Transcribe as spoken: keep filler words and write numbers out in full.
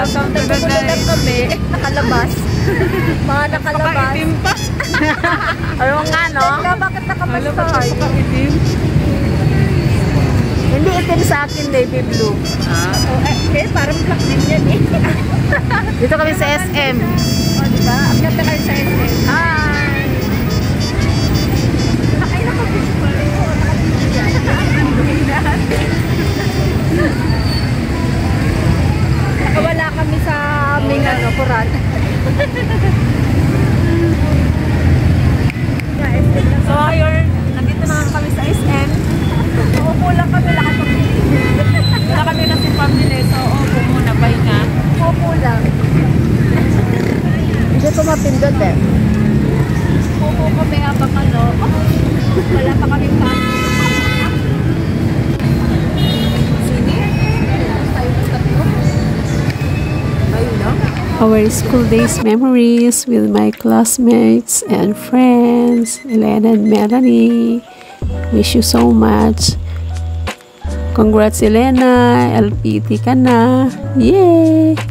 Nagpupulitan kami. Nakalabas. Mga nakalabas. Pakaitim pa. Ayaw nga, no? Bakit nakamas tayo? Hindi itim sa akin, navy blue. Ah? Oh, eh, eh, parang black din yan eh. Dito kami sa S M. O, oh, diba? Akyat na kayo sa S M. Hi! Ay, nakabisi pa rin. Oo, nakabisi yan. Nakawala kami sa aming ano, Quran. So, ayun, nandito na kami sa S M. Uupo lang kami, lakas ng Wala kami kasi family, so uupo muna, bye nga. Uupo lang. Hindi ko mapindot eh. Uupo kami habang ano, Wala pa kami pa. sini. Ayun na. Our school days memories with my classmates and friends, Elena and Melanie. Wish you so much. Congrats, Elena. L P T ka na. Yay!